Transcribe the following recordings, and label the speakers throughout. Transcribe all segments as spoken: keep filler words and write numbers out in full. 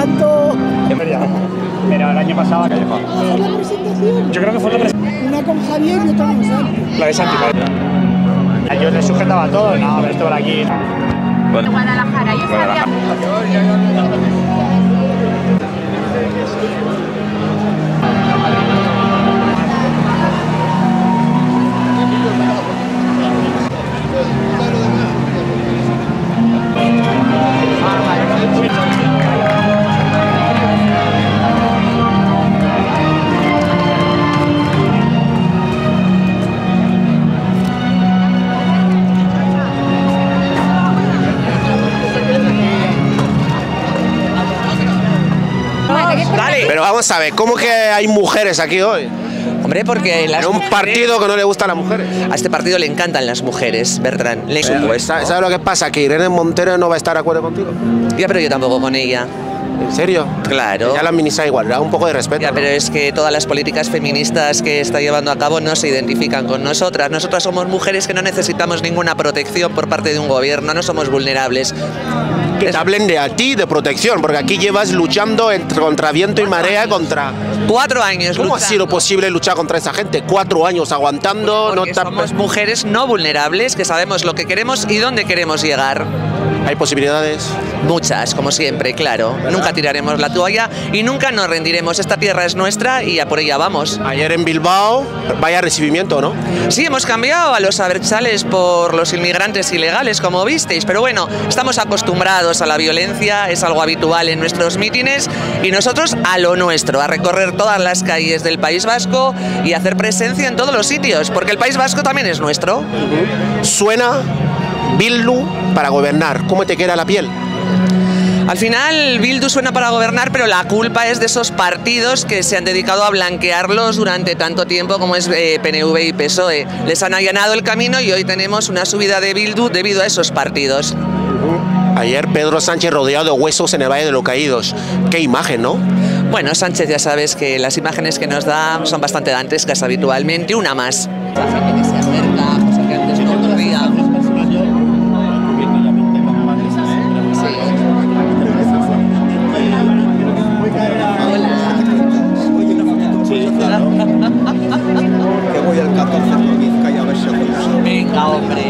Speaker 1: tanto.
Speaker 2: Pero el año pasado cayó.
Speaker 1: ¿Fue la presentación?
Speaker 2: Yo creo que fue la presentación.
Speaker 1: Una con Javier y otra con Santi.
Speaker 2: La de Santi. Yo le sujetaba todo, no, pero esto por aquí.
Speaker 3: Bueno. Guadalajara, yo sabía.
Speaker 4: Pero vamos a ver, ¿cómo que hay mujeres aquí hoy?
Speaker 5: Hombre, porque las
Speaker 4: en un partido que no le gustan las mujeres.
Speaker 5: A este partido le encantan las mujeres, Bertrán. Le...
Speaker 4: Pues, ¿sabes lo que pasa? Que Irene Montero no va a estar de acuerdo contigo.
Speaker 5: Ya, pero yo tampoco con ella.
Speaker 4: ¿En serio?
Speaker 5: Claro.
Speaker 4: Ya la ministra igual, da un poco de respeto.
Speaker 5: Ya,
Speaker 4: ¿no?
Speaker 5: pero es que todas las políticas feministas que está llevando a cabo no se identifican con nosotras. Nosotras somos mujeres que no necesitamos ninguna protección por parte de un gobierno, no somos vulnerables.
Speaker 4: Que te hablen de a ti, de protección, porque aquí llevas luchando entre, contra viento y marea, contra...
Speaker 5: Cuatro años
Speaker 4: ¿Cómo
Speaker 5: luchando.
Speaker 4: ha sido posible luchar contra esa gente? Cuatro años aguantando...
Speaker 5: Porque
Speaker 4: no
Speaker 5: somos mujeres no vulnerables, que sabemos lo que queremos y dónde queremos llegar.
Speaker 4: ¿Hay posibilidades?
Speaker 5: Muchas, como siempre, claro.
Speaker 4: ¿Verdad?
Speaker 5: Nunca tiraremos la toalla y nunca nos rendiremos. Esta tierra es nuestra y a por ella vamos.
Speaker 4: Ayer en Bilbao, vaya recibimiento, ¿no?
Speaker 5: Sí, hemos cambiado a los abertzales por los inmigrantes ilegales, como visteis, pero bueno, estamos acostumbrados a la violencia, es algo habitual en nuestros mítines y nosotros a lo nuestro, a recorrer todas las calles del País Vasco y hacer presencia en todos los sitios, porque el País Vasco también es nuestro.
Speaker 4: Uh-huh. Suena Bildu para gobernar. ¿Cómo te queda la piel?
Speaker 5: Al final, Bildu suena para gobernar, pero la culpa es de esos partidos que se han dedicado a blanquearlos durante tanto tiempo como es eh, P N V y P S O E. Les han allanado el camino y hoy tenemos una subida de Bildu debido a esos partidos.
Speaker 4: Uh-huh. Ayer Pedro Sánchez rodeado de huesos en el Valle de los Caídos. Qué imagen, ¿no?
Speaker 5: Bueno, Sánchez, ya sabes que las imágenes que nos da son bastante dantescas habitualmente. Una más. La gente que se acerca, cosa que antes no ocurría.
Speaker 6: Que voy al catorce por Vizcaya a ver si...
Speaker 5: Venga, hombre.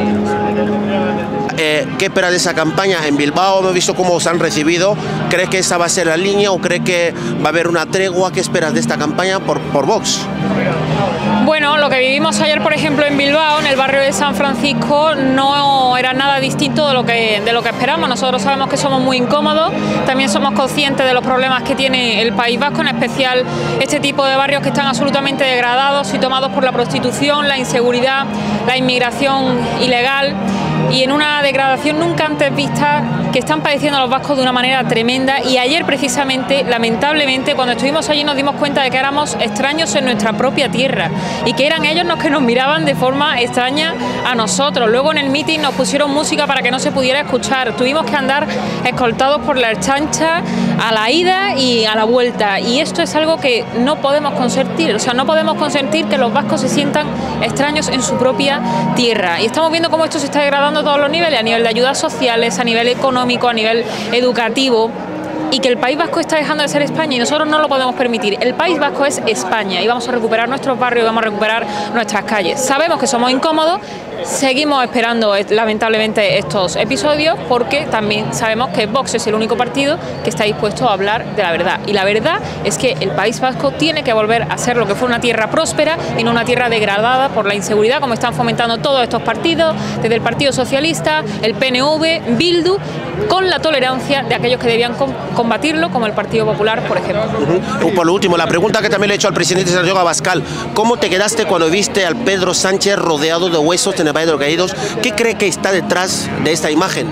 Speaker 4: Eh, ¿Qué esperas de esa campaña? En Bilbao hemos visto cómo os han recibido. ¿Crees que esa va a ser la línea o crees que va a haber una tregua? ¿Qué esperas de esta campaña por, por Vox?
Speaker 7: Bueno, lo que vivimos ayer, por ejemplo, en Bilbao, en el barrio de San Francisco, no era nada distinto de lo que, de lo que esperamos. Nosotros sabemos que somos muy incómodos, también somos conscientes de los problemas que tiene el País Vasco, en especial este tipo de barrios que están absolutamente degradados y tomados por la prostitución, la inseguridad, la inmigración ilegal y en una degradación nunca antes vista que están padeciendo los vascos de una manera tremenda. Y ayer precisamente, lamentablemente, cuando estuvimos allí nos dimos cuenta de que éramos extraños en nuestra propia tierra y que eran ellos los que nos miraban de forma extraña a nosotros. Luego en el mitin nos pusieron música para que no se pudiera escuchar, tuvimos que andar escoltados por la chancha a la ida y a la vuelta, y esto es algo que no podemos consentir. O sea, no podemos consentir que los vascos se sientan extraños en su propia tierra, y estamos viendo cómo esto se está degradando a todos los niveles, a nivel de ayudas sociales, a nivel económico, a nivel educativo, y que el País Vasco está dejando de ser España y nosotros no lo podemos permitir. El País Vasco es España y vamos a recuperar nuestros barrios y vamos a recuperar nuestras calles. Sabemos que somos incómodos, seguimos esperando lamentablemente estos episodios porque también sabemos que Vox es el único partido que está dispuesto a hablar de la verdad, y la verdad es que el País Vasco tiene que volver a ser lo que fue una tierra próspera y no una tierra degradada por la inseguridad como están fomentando todos estos partidos, desde el Partido Socialista, el P N V, Bildu, con la tolerancia de aquellos que debían combatirlo, como el Partido Popular, por ejemplo.
Speaker 4: Uh-huh. Por último, la pregunta que también le he hecho al presidente Santiago Abascal: ¿cómo te quedaste cuando viste al Pedro Sánchez rodeado de huesos en el Valle de los Caídos? ¿Qué cree que está detrás de esta imagen?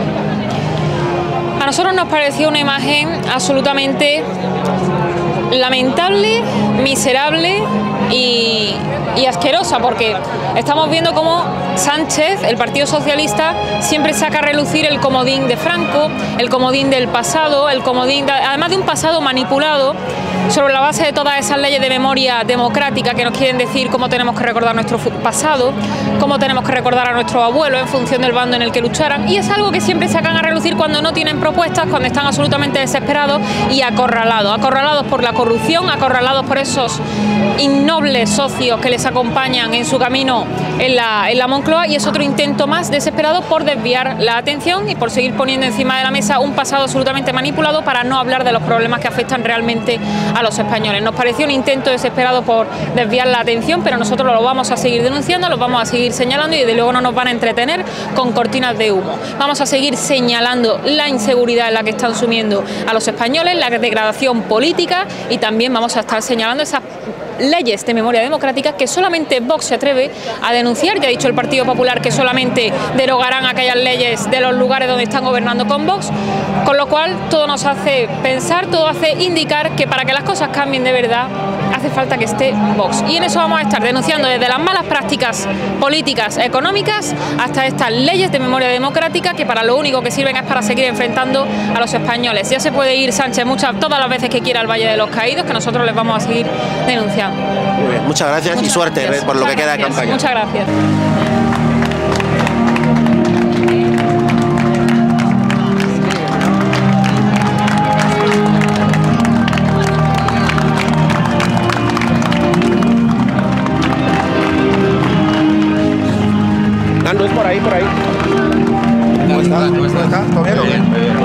Speaker 7: A nosotros nos pareció una imagen absolutamente lamentable, miserable y, y asquerosa, porque estamos viendo cómo Sánchez, el Partido Socialista, siempre saca a relucir el comodín de Franco, el comodín del pasado, el comodín de, además de un pasado manipulado sobre la base de todas esas leyes de memoria democrática que nos quieren decir cómo tenemos que recordar nuestro pasado, cómo tenemos que recordar a nuestros abuelos en función del bando en el que lucharan, y es algo que siempre sacan a relucir cuando no tienen propuestas, cuando están absolutamente desesperados y acorralados, acorralados por la corrupción, acorralados por esos innobles socios que les acompañan en su camino en la, en la Moncloa, y es otro intento más desesperado por desviar la atención y por seguir poniendo encima de la mesa un pasado absolutamente manipulado para no hablar de los problemas que afectan realmente a los españoles. Nos pareció un intento desesperado por desviar la atención, pero nosotros lo vamos a seguir denunciando, lo vamos a seguir señalando y desde luego no nos van a entretener con cortinas de humo. Vamos a seguir señalando la inseguridad en la que están sumiendo a los españoles, la degradación política, y también vamos a estar señalando esas leyes de memoria democrática que solamente Vox se atreve a denunciar. Ya ha dicho el Partido Popular que solamente derogarán aquellas leyes de los lugares donde están gobernando con Vox, con lo cual todo nos hace pensar, todo hace indicar que para que las cosas cambien de verdad hace falta que esté Vox, y en eso vamos a estar denunciando desde las malas prácticas políticas, económicas, hasta estas leyes de memoria democrática que para lo único que sirven es para seguir enfrentando a los españoles. Ya se puede ir Sánchez muchas, todas las veces que quiera al Valle de los Caídos, que nosotros les vamos a seguir denunciando.
Speaker 4: Muy bien, muchas gracias muchas y suerte gracias. por lo muchas que queda de campaña.
Speaker 7: Muchas gracias.
Speaker 4: Nando, es por ahí, por ahí. ¿Cómo está? ¿Cómo está? ¿Todo bien o qué?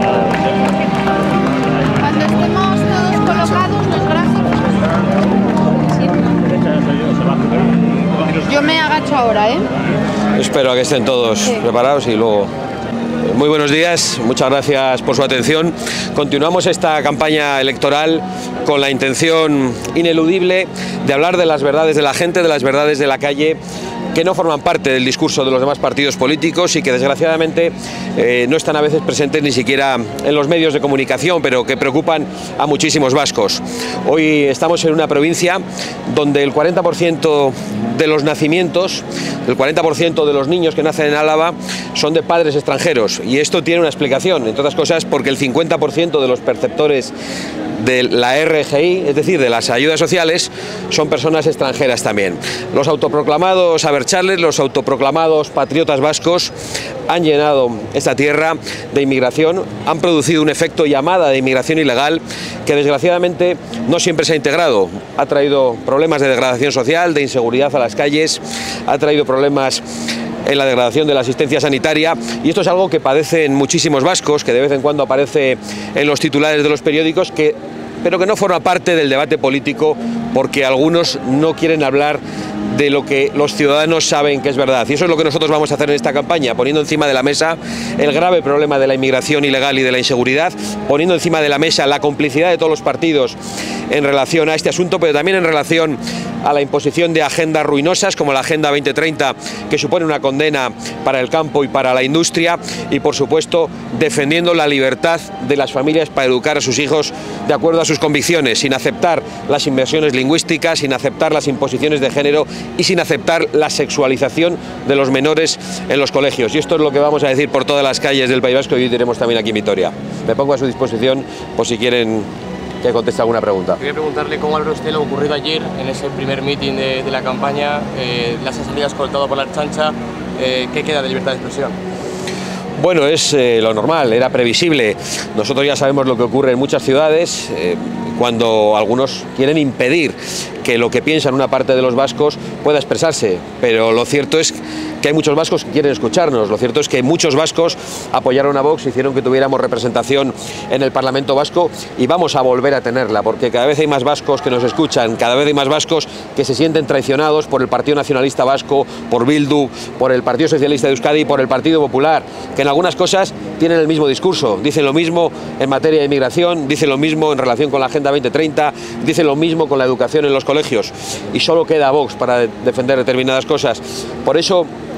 Speaker 3: Cuando estemos todos colocados, los brazos. Yo me agacho ahora, ¿eh?
Speaker 8: Espero a que estén todos sí. preparados y luego... Muy buenos días, muchas gracias por su atención. Continuamos esta campaña electoral con la intención ineludible de hablar de las verdades de la gente, de las verdades de la calle, que no forman parte del discurso de los demás partidos políticos y que desgraciadamente eh, no están a veces presentes ni siquiera en los medios de comunicación, pero que preocupan a muchísimos vascos. Hoy estamos en una provincia donde el cuarenta por ciento de los nacimientos, el cuarenta por ciento de los niños que nacen en Álava son de padres extranjeros, y esto tiene una explicación, entre otras cosas porque el cincuenta por ciento de los perceptores de la R G I, es decir, de las ayudas sociales, son personas extranjeras también. Los autoproclamados abertzales, los autoproclamados patriotas vascos han llenado esta tierra de inmigración, han producido un efecto llamada de inmigración ilegal que desgraciadamente no siempre se ha integrado. Ha traído problemas de degradación social, de inseguridad a las calles, ha traído problemas en la degradación de la asistencia sanitaria, y esto es algo que padecen muchísimos vascos, que de vez en cuando aparece en los titulares de los periódicos, que, pero que no forma parte del debate político porque algunos no quieren hablar de lo que los ciudadanos saben que es verdad. Y eso es lo que nosotros vamos a hacer en esta campaña, poniendo encima de la mesa el grave problema de la inmigración ilegal y de la inseguridad, poniendo encima de la mesa la complicidad de todos los partidos en relación a este asunto, pero también en relación a la imposición de agendas ruinosas como la Agenda veinte treinta, que supone una condena para el campo y para la industria, y por supuesto defendiendo la libertad de las familias para educar a sus hijos de acuerdo a sus convicciones, sin aceptar las inversiones lingüísticas, sin aceptar las imposiciones de género y sin aceptar la sexualización de los menores en los colegios. Y esto es lo que vamos a decir por todas las calles del País Vasco, y hoy diremos también aquí en Vitoria. Me pongo a su disposición por si quieren que conteste alguna pregunta.
Speaker 9: Quería preguntarle cómo valora usted lo ocurrido ayer en ese primer mitin de, de la campaña, eh, las salidas escoltado por la Ertzaintza, eh, ¿qué queda de libertad de expresión?
Speaker 8: Bueno, es eh, lo normal, era previsible. Nosotros ya sabemos lo que ocurre en muchas ciudades eh, cuando algunos quieren impedir que lo que piensan una parte de los vascos pueda expresarse, pero lo cierto es que hay muchos vascos que quieren escucharnos, lo cierto es que muchos vascos apoyaron a Vox, hicieron que tuviéramos representación en el Parlamento Vasco, y vamos a volver a tenerla, porque cada vez hay más vascos que nos escuchan, cada vez hay más vascos que se sienten traicionados por el Partido Nacionalista Vasco, por Bildu, por el Partido Socialista de Euskadi y por el Partido Popular, que en algunas cosas tienen el mismo discurso, dicen lo mismo en materia de inmigración, dicen lo mismo en relación con la Agenda veinte treinta, dicen lo mismo con la educación en los colegios, y solo queda Vox para defender determinadas cosas. Por eso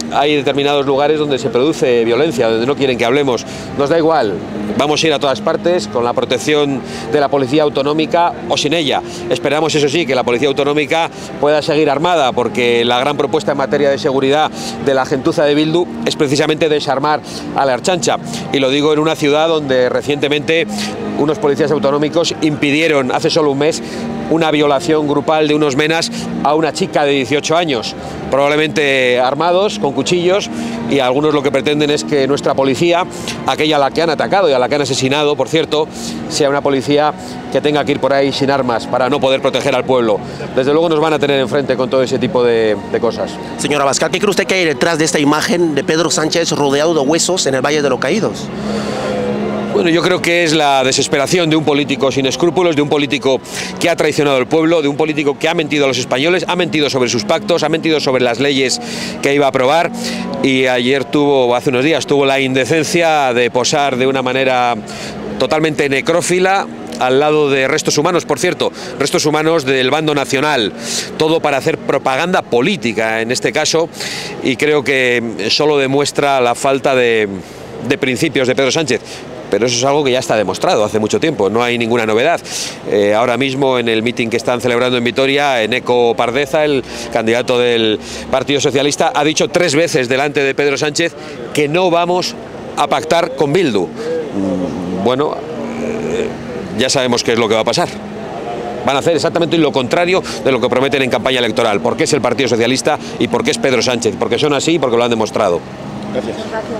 Speaker 8: hay determinados lugares donde se produce violencia, donde no quieren que hablemos. Nos da igual, vamos a ir a todas partes con la protección de la Policía Autonómica o sin ella. Esperamos, eso sí, que la Policía Autonómica pueda seguir armada, porque la gran propuesta en materia de seguridad de la gentuza de Bildu es precisamente desarmar a la Ertzaintza. Y lo digo en una ciudad donde recientemente unos policías autonómicos impidieron hace solo un mes una violación grupal de unos menas a una chica de dieciocho años, probablemente armados, con cuchillos, y algunos lo que pretenden es que nuestra policía, aquella a la que han atacado y a la que han asesinado, por cierto, sea una policía que tenga que ir por ahí sin armas para no poder proteger al pueblo. Desde luego nos van a tener enfrente con todo ese tipo de, de cosas.
Speaker 4: Señor Abascal, ¿qué cree usted que hay detrás de esta imagen de Pedro Sánchez rodeado de huesos en el Valle de los Caídos?
Speaker 8: Bueno, yo creo que es la desesperación de un político sin escrúpulos, de un político que ha traicionado al pueblo, de un político que ha mentido a los españoles, ha mentido sobre sus pactos, ha mentido sobre las leyes que iba a aprobar, y ayer tuvo, hace unos días, tuvo la indecencia de posar de una manera totalmente necrófila al lado de restos humanos, por cierto, restos humanos del bando nacional, todo para hacer propaganda política en este caso, y creo que solo demuestra la falta de, de principios de Pedro Sánchez. Pero eso es algo que ya está demostrado hace mucho tiempo, no hay ninguna novedad. Eh, ahora mismo en el mitin que están celebrando en Vitoria, Eneco Pardeza, el candidato del Partido Socialista, ha dicho tres veces delante de Pedro Sánchez que no vamos a pactar con Bildu. Bueno, eh, ya sabemos qué es lo que va a pasar. Van a hacer exactamente lo contrario de lo que prometen en campaña electoral, porque es el Partido Socialista y porque es Pedro Sánchez, porque son así y porque lo han demostrado.
Speaker 6: Gracias.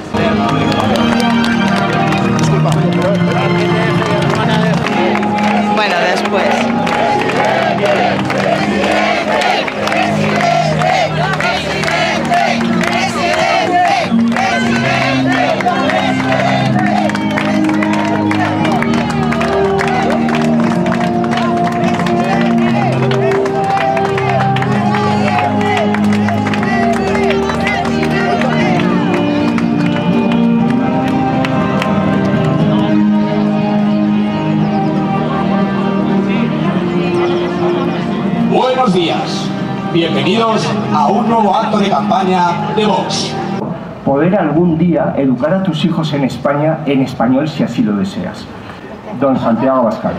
Speaker 5: Bueno, después.
Speaker 10: Buenos días, bienvenidos a un nuevo acto de campaña de Vox.
Speaker 11: Poder algún día educar a tus hijos en España en español si así lo deseas. Don Santiago Abascal.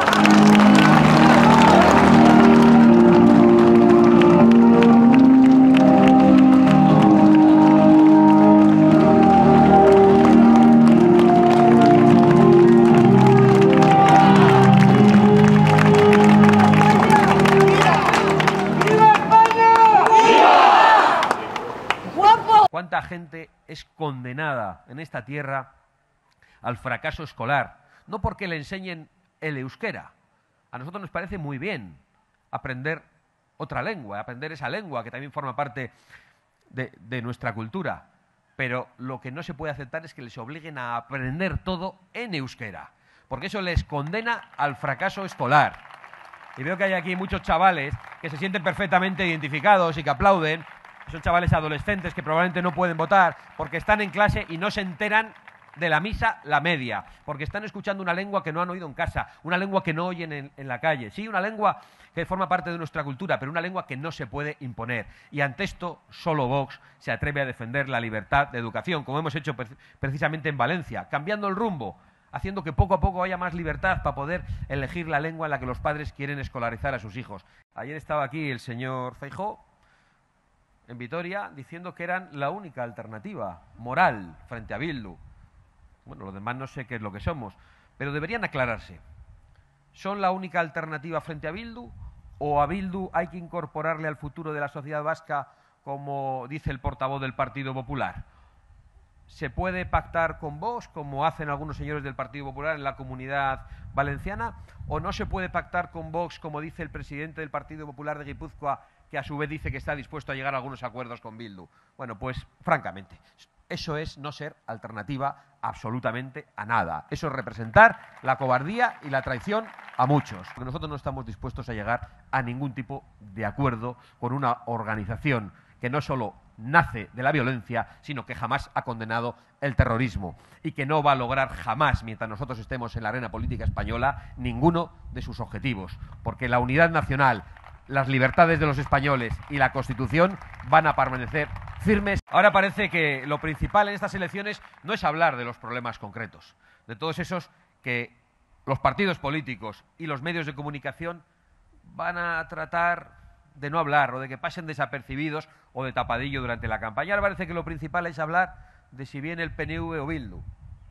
Speaker 12: ¿Cuánta gente es condenada en esta tierra al fracaso escolar? No porque le enseñen el euskera. A nosotros nos parece muy bien aprender otra lengua, aprender esa lengua que también forma parte de, de nuestra cultura. Pero lo que no se puede aceptar es que les obliguen a aprender todo en euskera, porque eso les condena al fracaso escolar. Y veo que hay aquí muchos chavales que se sienten perfectamente identificados y que aplauden. Son chavales adolescentes que probablemente no pueden votar porque están en clase y no se enteran de la misa la media, porque están escuchando una lengua que no han oído en casa, una lengua que no oyen en, en la calle. Sí, una lengua que forma parte de nuestra cultura, pero una lengua que no se puede imponer. Y ante esto, solo Vox se atreve a defender la libertad de educación, como hemos hecho precisamente en Valencia, cambiando el rumbo, haciendo que poco a poco haya más libertad para poder elegir la lengua en la que los padres quieren escolarizar a sus hijos. Ayer estaba aquí el señor Feijóo, en Vitoria, diciendo que eran la única alternativa moral frente a Bildu. Bueno, los demás no sé qué es lo que somos, pero deberían aclararse. ¿Son la única alternativa frente a Bildu o a Bildu hay que incorporarle al futuro de la sociedad vasca, como dice el portavoz del Partido Popular? ¿Se puede pactar con Vox, como hacen algunos señores del Partido Popular en la Comunidad Valenciana? ¿O no se puede pactar con Vox, como dice el presidente del Partido Popular de Guipúzcoa, que a su vez dice que está dispuesto a llegar a algunos acuerdos con Bildu? Bueno, pues francamente, eso es no ser alternativa absolutamente a nada. Eso es representar la cobardía y la traición a muchos. Porque nosotros no estamos dispuestos a llegar a ningún tipo de acuerdo con una organización que no solo nace de la violencia, sino que jamás ha condenado el terrorismo y que no va a lograr jamás, mientras nosotros estemos en la arena política española, ninguno de sus objetivos. Porque la unidad nacional las libertades de los españoles y la Constitución van a permanecer firmes. Ahora parece que lo principal en estas elecciones no es hablar de los problemas concretos, de todos esos que los partidos políticos y los medios de comunicación van a tratar de no hablar o de que pasen desapercibidos o de tapadillo durante la campaña. Ahora parece que lo principal es hablar de si viene el P N V o Bildu.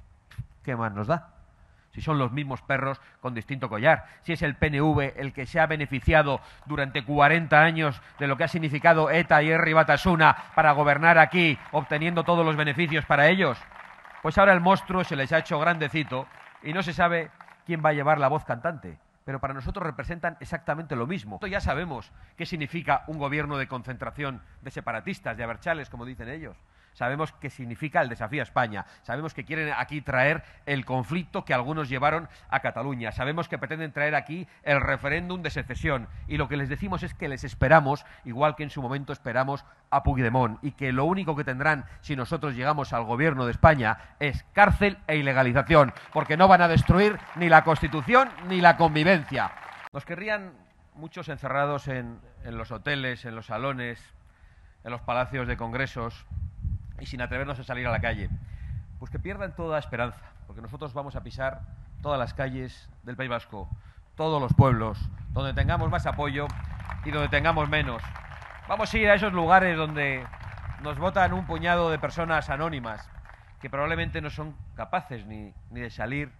Speaker 12: ¿Qué más nos da? Si son los mismos perros con distinto collar, si es el P N V el que se ha beneficiado durante cuarenta años de lo que ha significado ETA y Herri Batasuna para gobernar aquí, obteniendo todos los beneficios para ellos, pues ahora el monstruo se les ha hecho grandecito y no se sabe quién va a llevar la voz cantante. Pero para nosotros representan exactamente lo mismo. Ya sabemos qué significa un gobierno de concentración de separatistas, de abertzales, como dicen ellos. Sabemos qué significa el desafío a España. Sabemos que quieren aquí traer el conflicto que algunos llevaron a Cataluña. Sabemos que pretenden traer aquí el referéndum de secesión. Y lo que les decimos es que les esperamos, igual que en su momento esperamos a Puigdemont. Y que lo único que tendrán si nosotros llegamos al gobierno de España es cárcel e ilegalización. Porque no van a destruir ni la Constitución ni la convivencia. Nos querrían muchos encerrados en, en los hoteles, en los salones, en los palacios de congresos, y sin atrevernos a salir a la calle. Pues que pierdan toda esperanza, porque nosotros vamos a pisar todas las calles del País Vasco, todos los pueblos, donde tengamos más apoyo y donde tengamos menos. Vamos a ir a esos lugares donde nos votan un puñado de personas anónimas, que probablemente no son capaces ni, ni de salir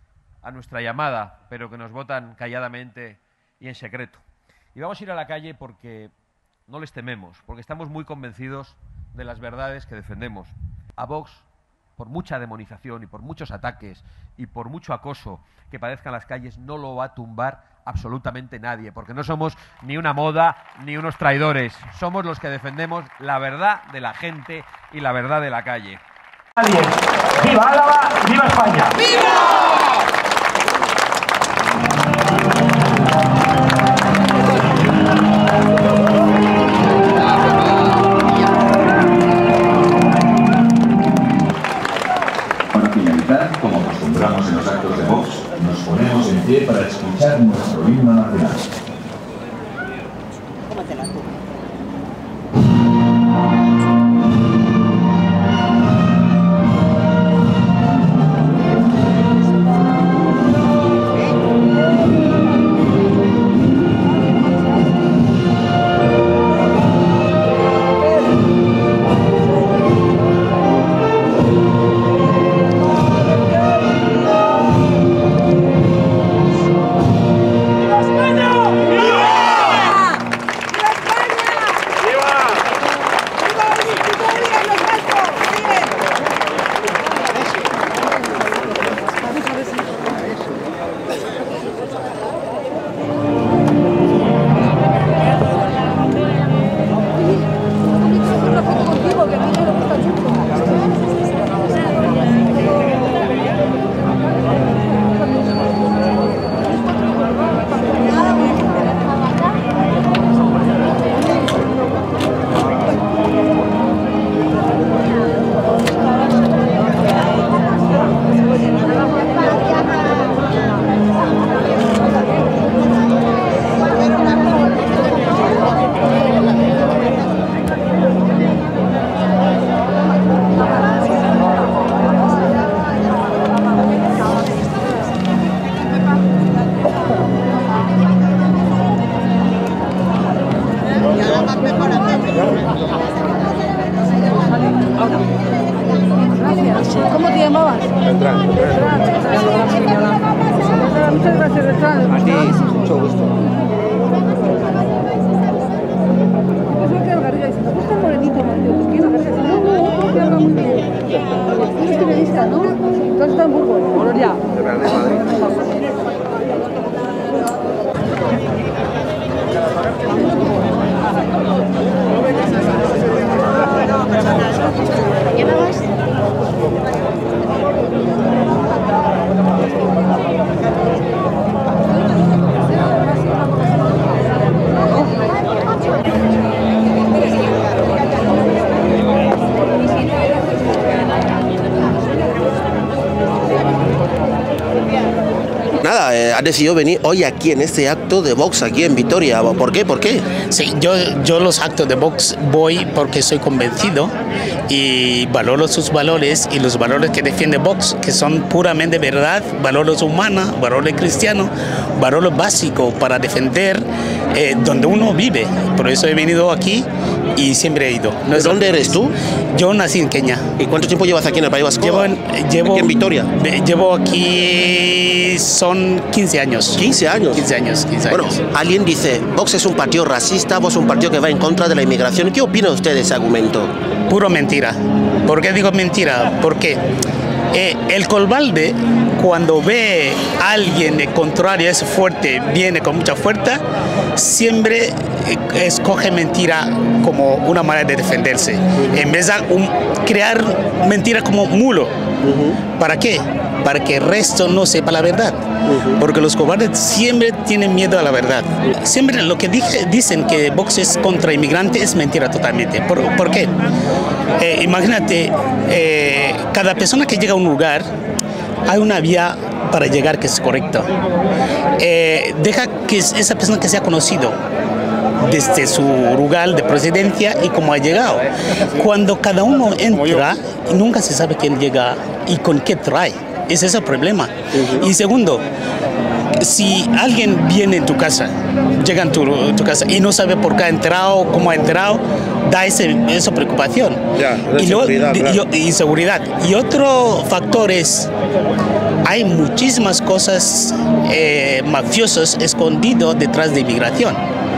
Speaker 12: a nuestra llamada, pero que nos votan calladamente y en secreto. Y vamos a ir a la calle porque no les tememos, porque estamos muy convencidos de las verdades que defendemos. A Vox, por mucha demonización y por muchos ataques y por mucho acoso que padezcan las calles, no lo va a tumbar absolutamente nadie, porque no somos ni una moda ni unos traidores. Somos los que defendemos la verdad de la gente y la verdad de la calle.
Speaker 11: ¡Viva Álava! ¡Viva España! ¡Viva!
Speaker 10: Como acostumbramos en los actos de Vox, nos ponemos en pie para escuchar nuestro himno nacional.
Speaker 1: ¿Cómo te llamabas?
Speaker 6: Beltrán.
Speaker 1: Muchas gracias, Beltrán.
Speaker 6: A ti, mucho gusto.
Speaker 1: Pues me quedo Garriga diciendo, ¿cómo está morenito, Mateo? Pues quiero Garriga diciendo, no, que habla muy bien. Es periodista, ¿no? Entonces está en Burgos. Bueno, ya.
Speaker 6: De Real de Madrid.
Speaker 4: ha decidido venir hoy aquí en este acto de Vox, aquí en Vitoria. ¿Por qué? ¿Por qué?
Speaker 13: Sí, yo, yo los actos de Vox voy porque soy convencido y valoro sus valores y los valores que defiende Vox, que son puramente verdad, valores humanos, valores cristianos, valores básicos para defender eh, donde uno vive. Por eso he venido aquí y siempre he ido.
Speaker 4: ¿De dónde eres tú?
Speaker 13: Yo nací en Kenia.
Speaker 4: ¿Y cuánto tiempo llevas aquí en el País Vasco?
Speaker 13: Llevo, en, llevo
Speaker 4: ¿Aquí en Vitoria?
Speaker 13: Llevo aquí, son quince años.
Speaker 4: ¿quince años?
Speaker 13: quince años, quince
Speaker 4: bueno,
Speaker 13: años.
Speaker 4: alguien dice, Vox es un partido racista, Vox es un partido que va en contra de la inmigración. ¿Qué opina usted de ese argumento?
Speaker 13: Puro mentira. ¿Por qué digo mentira? Porque eh, el Colvalde, cuando ve a alguien de contrario, es fuerte, viene con mucha fuerza, siempre eh, escoge mentira como una manera de defenderse. En vez de un, crear mentira como mulo. Uh-huh. ¿Para qué? Para que el resto no sepa la verdad. Uh-huh. Porque los cobardes siempre tienen miedo a la verdad. Siempre lo que dije, dicen que Vox es contra inmigrantes es mentira totalmente. ¿Por, ¿por qué? Eh, imagínate, eh, cada persona que llega a un lugar, hay una vía para llegar que es correcta. Eh, deja que esa persona que sea conocido desde su lugar de procedencia y cómo ha llegado. Cuando cada uno entra, nunca se sabe quién llega y con qué trae. Ese es el problema. Uh-huh. Y segundo, si alguien viene en tu casa, llega en tu, tu casa y no sabe por qué ha entrado, cómo ha entrado, da ese, esa preocupación.
Speaker 4: Ya,
Speaker 13: y,
Speaker 4: seguridad,
Speaker 13: lo,
Speaker 4: claro.
Speaker 13: y, y seguridad. Y otro factor es, hay muchísimas cosas eh, mafiosas escondidas detrás de inmigración.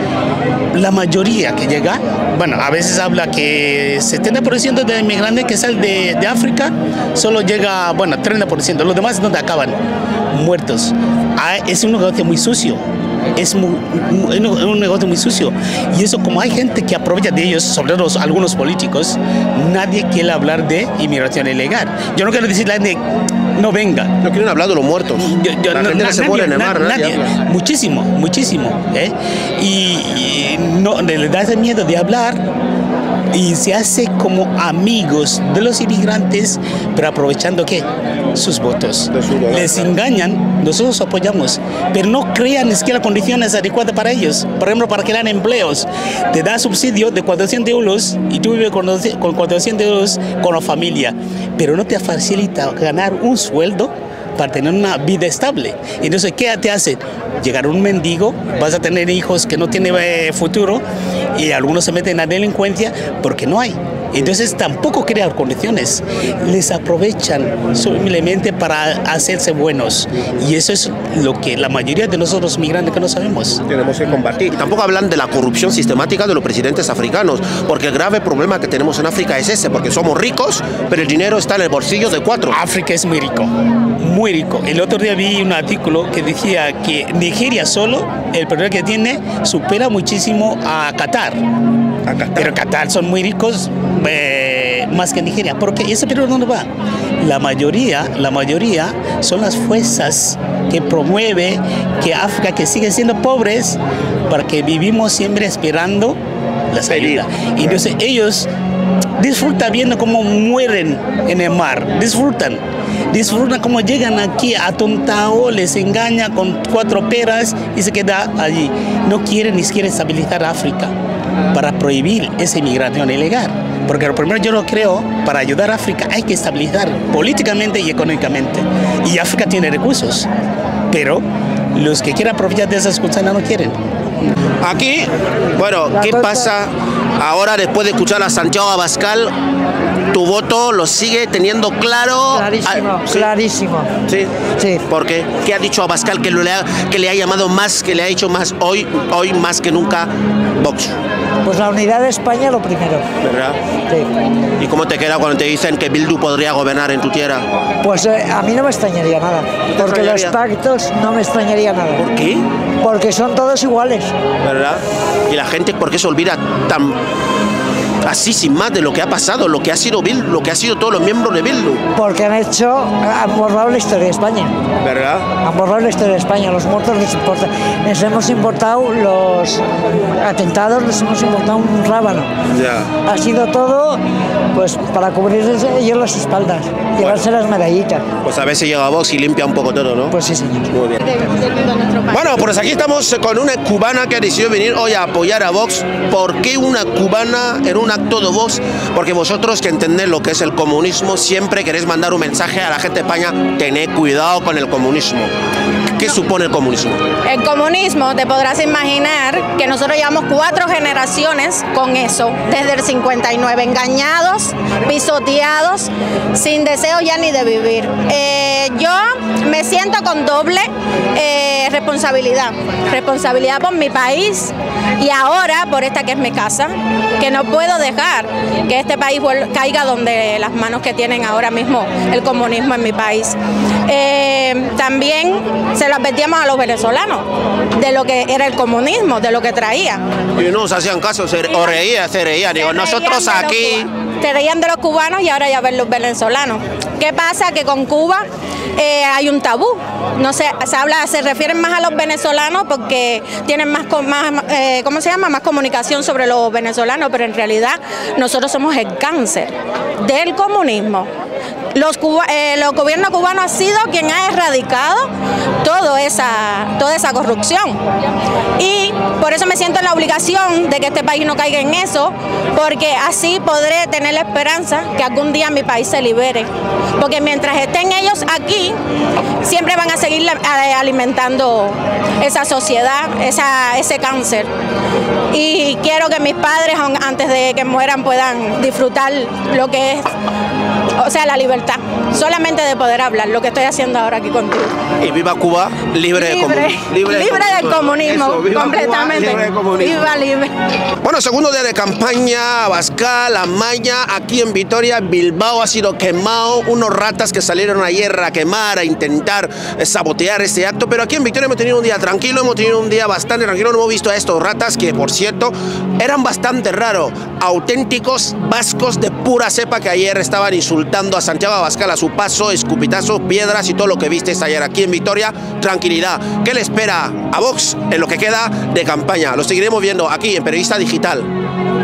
Speaker 13: La mayoría que llega, bueno, a veces habla que setenta por ciento de inmigrantes que salen de, de África solo llega, bueno, treinta por ciento, los demás donde acaban muertos. Ah, es un negocio muy sucio. Es muy, muy, un negocio muy sucio y eso, como hay gente que aprovecha de ellos, sobre todo algunos políticos, nadie quiere hablar de inmigración ilegal. Yo no quiero decir a la gente no venga.
Speaker 4: No quieren hablar de los muertos.
Speaker 13: Yo, yo,
Speaker 4: la
Speaker 13: no,
Speaker 4: gente
Speaker 13: na,
Speaker 4: se
Speaker 13: nadie,
Speaker 4: muere en el mar,
Speaker 13: na,
Speaker 4: nadie
Speaker 13: nadie, muchísimo, muchísimo. ¿eh? Y, y no, le da ese miedo de hablar y se hace como amigos de los inmigrantes, pero aprovechando ¿qué? Sus votos. Les engañan, nosotros apoyamos, pero no crean ni siquiera condiciones adecuadas para ellos. Por ejemplo, para crear empleos, te da subsidio de cuatrocientos euros y tú vives con, con cuatrocientos euros con la familia, pero no te facilita ganar un sueldo para tener una vida estable. Entonces, ¿qué te hace? Llegar un mendigo, vas a tener hijos que no tienen eh, futuro y algunos se meten a delincuencia porque no hay. Entonces tampoco crean condiciones, les aprovechan simplemente para hacerse buenos y eso es lo que la mayoría de nosotros migrantes que no sabemos.
Speaker 4: Tenemos que combatir. Y tampoco hablan de la corrupción sistemática de los presidentes africanos, porque el grave problema que tenemos en África es ese, porque somos ricos, pero el dinero está en el bolsillo de cuatro.
Speaker 13: África es muy rico, muy rico. El otro día vi un artículo que decía que Nigeria solo, el problema que tiene, supera muchísimo a Qatar.
Speaker 4: A Qatar.
Speaker 13: Pero Qatar son muy ricos eh, más que Nigeria. ¿Por qué? ¿Y ese periodo dónde va? La mayoría, la mayoría son las fuerzas que promueve que África que sigue siendo pobres para que vivimos siempre esperando la salida. Y entonces ellos disfrutan viendo cómo mueren en el mar, disfrutan. Disfrutan cómo llegan aquí atontados, les engaña con cuatro peras y se queda allí. No quieren ni siquiera estabilizar África para prohibir esa inmigración ilegal. Porque lo primero yo lo creo, para ayudar a África hay que estabilizar políticamente y económicamente. Y África tiene recursos, pero los que quieran aprovechar de esas cosas no quieren.
Speaker 4: Aquí, bueno, ¿qué pasa ahora después de escuchar a Santiago Abascal? Tu voto lo sigue teniendo claro.
Speaker 14: Clarísimo,
Speaker 4: ah, ¿sí?
Speaker 14: clarísimo.
Speaker 4: Sí.
Speaker 14: Sí.
Speaker 4: ¿Por qué? ¿Qué ha dicho Abascal que le ha, que le ha llamado más, que le ha hecho más hoy, hoy más que nunca Vox?
Speaker 14: Pues la unidad de España lo primero.
Speaker 4: ¿Verdad?
Speaker 14: Sí.
Speaker 4: ¿Y cómo te queda cuando te dicen que Bildu podría gobernar en tu tierra?
Speaker 14: Pues eh, a mí no me extrañaría nada. Porque los pactos no me extrañaría nada.
Speaker 4: ¿Por qué?
Speaker 14: Porque son todos iguales.
Speaker 4: ¿Verdad? Y la gente, ¿por qué se olvida tan así sin más de lo que ha pasado, lo que ha sido Bildu, lo que ha sido todos los miembros de Bildu?
Speaker 14: Porque han hecho, han borrado la historia de España.
Speaker 4: ¿Verdad?
Speaker 14: Han borrado la historia de España, los muertos les importa. Les hemos importado los atentados, les hemos importado un rábano.
Speaker 4: Ya.
Speaker 14: Ha sido todo pues para cubrirles ellos las espaldas, llevarse las medallitas.
Speaker 4: Pues a ver si llega Vox y limpia un poco todo, ¿no?
Speaker 14: Pues sí, señor.
Speaker 4: Muy bien. Bueno, pues aquí estamos con una cubana que ha decidido venir hoy a apoyar a Vox. ¿Por qué una cubana en un acto de Vox? Porque vosotros que entendéis lo que es el comunismo, siempre queréis mandar un mensaje a la gente de España: tened cuidado con el comunismo. ¿Qué supone el comunismo?
Speaker 15: El comunismo, te podrás imaginar que nosotros llevamos cuatro generaciones con eso, desde el cincuenta y nueve, engañados, pisoteados, sin deseo ya ni de vivir. Eh, yo me siento con doble eh, responsabilidad, responsabilidad por mi país y ahora por esta que es mi casa, que no puedo dejar que este país caiga donde las manos que tienen ahora mismo el comunismo en mi país. Eh, también se lo advertíamos a los venezolanos de lo que era el comunismo, de lo que traía.
Speaker 4: Y no se hacían caso, se, o reía, se reía. Digo, nosotros aquí...
Speaker 15: Se reían de los cubanos y ahora ya ven los venezolanos. ¿Qué pasa? Que con Cuba eh, hay un tabú. No se, se habla, se refieren más a los venezolanos porque tienen más, más eh, ¿cómo se llama? Más comunicación sobre los venezolanos, pero en realidad nosotros somos el cáncer del comunismo. Los, cuba, eh, los gobiernos cubanos han sido quien ha erradicado toda esa, toda esa corrupción. Y por eso me siento en la obligación de que este país no caiga en eso, porque así podré tener la esperanza que algún día mi país se libere. Porque mientras estén ellos aquí, siempre van a seguir alimentando esa sociedad, esa, ese cáncer. Y quiero que mis padres, antes de que mueran, puedan disfrutar lo que es, o sea, la libertad, solamente de poder hablar, lo que estoy haciendo ahora aquí contigo.
Speaker 4: Y viva Cuba, libre,
Speaker 15: libre,
Speaker 4: de, comun libre,
Speaker 15: libre
Speaker 4: de
Speaker 15: del comunismo,
Speaker 4: Eso, viva
Speaker 15: completamente.
Speaker 4: Cuba, libre de comunismo.
Speaker 15: Viva libre.
Speaker 4: Bueno, segundo día de campaña, Abascal, Amaya, aquí en Vitoria, Bilbao ha sido quemado, unos ratas que salieron ayer a quemar, a intentar sabotear este acto, pero aquí en Vitoria hemos tenido un día tranquilo, hemos tenido un día bastante tranquilo, no hemos visto a estos ratas que, por cierto, eran bastante raros, auténticos vascos de pura cepa que ayer estaban insultando a Santiago Abascal a su paso, escupitazos, piedras y todo lo que visteis ayer aquí en Vitoria. Tranquilidad. ¿Qué le espera a Vox en lo que queda de campaña? Lo seguiremos viendo aquí en Periodista Digital.